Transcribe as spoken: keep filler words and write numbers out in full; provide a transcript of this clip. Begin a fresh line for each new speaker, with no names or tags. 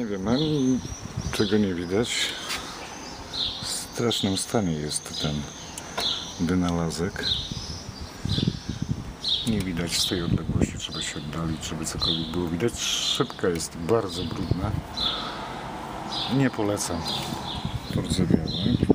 Nie wiem, ani czego nie widać. W strasznym stanie jest ten wynalazek. Nie widać z tej odległości, trzeba się oddalić, żeby cokolwiek było widać. Szybka jest bardzo brudna. Nie polecam. Port Zawiały.